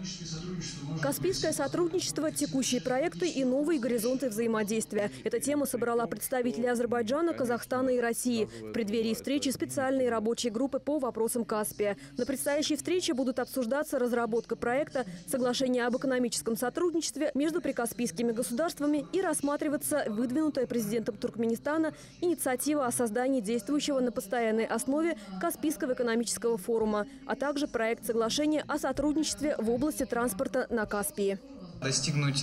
Каспийское сотрудничество, текущие проекты и новые горизонты взаимодействия. Эта тема собрала представителей Азербайджана, Казахстана и России. В преддверии встречи специальные рабочие группы по вопросам Каспия. На предстоящей встрече будут обсуждаться разработка проекта, соглашение об экономическом сотрудничестве между прикаспийскими государствами и рассматриваться выдвинутая президентом Туркменистана инициатива о создании действующего на постоянной основе Каспийского экономического форума, а также проект соглашения о сотрудничестве в области транспорта на Каспии. Достигнуть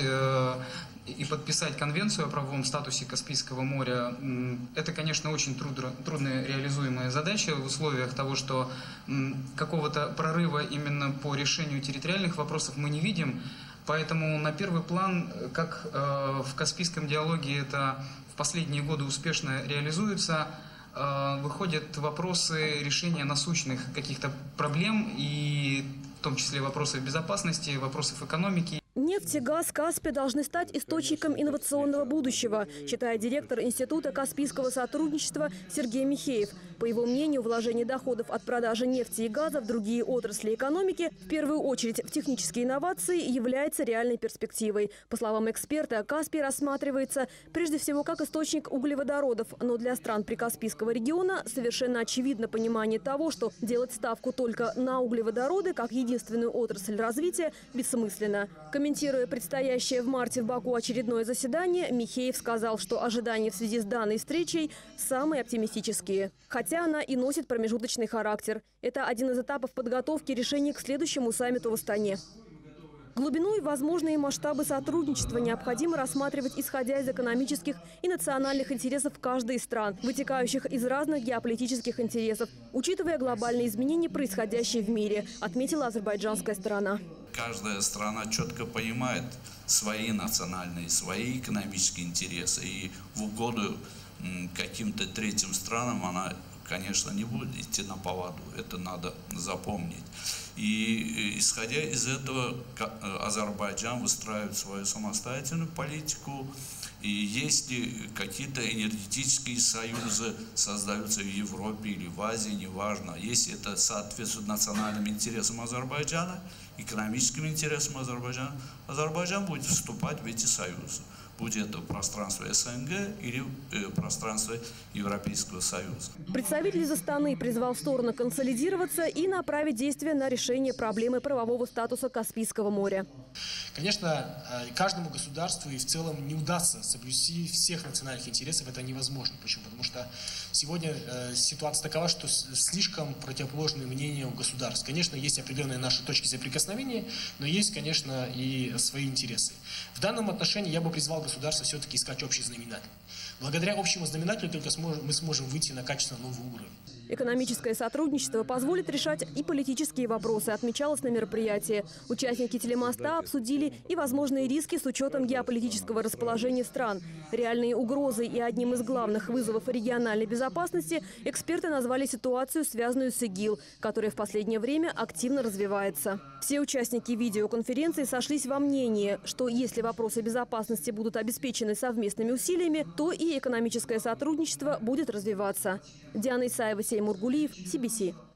и подписать конвенцию о правовом статусе Каспийского моря – это, конечно, очень трудно реализуемая задача в условиях того, что какого-то прорыва именно по решению территориальных вопросов мы не видим. Поэтому на первый план, как в Каспийском диалоге это в последние годы успешно реализуется, выходят вопросы решения насущных каких-то проблем, и в том числе вопросов безопасности, вопросов экономики. Нефть и газ Каспия должны стать источником инновационного будущего, считает директор Института Каспийского сотрудничества Сергей Михеев. По его мнению, вложение доходов от продажи нефти и газа в другие отрасли экономики, в первую очередь в технические инновации, является реальной перспективой. По словам эксперта, Каспий рассматривается прежде всего как источник углеводородов, но для стран Прикаспийского региона совершенно очевидно понимание того, что делать ставку только на углеводороды как единственную отрасль развития бессмысленно. Комментируя предстоящее в марте в Баку очередное заседание, Михеев сказал, что ожидания в связи с данной встречей самые оптимистические. Хотя она и носит промежуточный характер. Это один из этапов подготовки решений к следующему саммиту в Астане. Глубину и возможные масштабы сотрудничества необходимо рассматривать, исходя из экономических и национальных интересов каждой из стран, вытекающих из разных геополитических интересов, учитывая глобальные изменения, происходящие в мире, отметила азербайджанская сторона. Каждая страна четко понимает свои национальные, свои экономические интересы. И в угоду каким-то третьим странам она, конечно, не будет идти на поводу. Это надо запомнить. И исходя из этого, Азербайджан выстраивает свою самостоятельную политику. И если какие-то энергетические союзы создаются в Европе или в Азии, неважно, если это соответствует национальным интересам Азербайджана, экономическим интересам Азербайджана, Азербайджан будет вступать в эти союзы. Будь это пространство СНГ или пространство Европейского Союза. Представитель из Астаны призвал стороны консолидироваться и направить действия на решение проблемы правового статуса Каспийского моря. Конечно, каждому государству и в целом не удастся соблюсти всех национальных интересов. Это невозможно. Почему? Потому что сегодня ситуация такова, что слишком противоположные мнения у государств. Конечно, есть определенные наши точки соприкосновения, но есть, конечно, и свои интересы. В данном отношении я бы призвал государство все-таки искать общий знаменатель. Благодаря общему знаменателю только мы сможем выйти на качественно новый уровень. Экономическое сотрудничество позволит решать и политические вопросы, отмечалось на мероприятии. Участники телемоста обсудили и возможные риски с учетом геополитического расположения стран. Реальные угрозы и одним из главных вызовов региональной безопасности эксперты назвали ситуацию, связанную с ИГИЛ, которая в последнее время активно развивается. Все участники видеоконференции сошлись во мнении, что если вопросы безопасности будут обеспечены совместными усилиями, то и экономическое сотрудничество будет развиваться. Диана Исаева, Сеймур Гулиев, CBC.